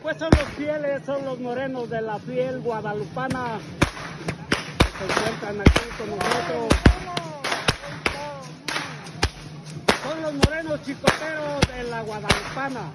Pues son los fieles, son los morenos de la fiel guadalupana que se encuentran aquí con nosotros. Son los morenos chicoteros de la guadalupana.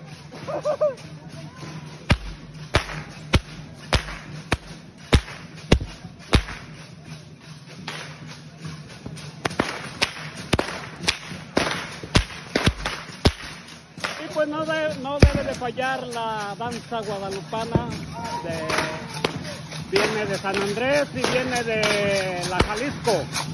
Y pues no debe de fallar la danza guadalupana, viene de San Andrés y viene de la Jalisco.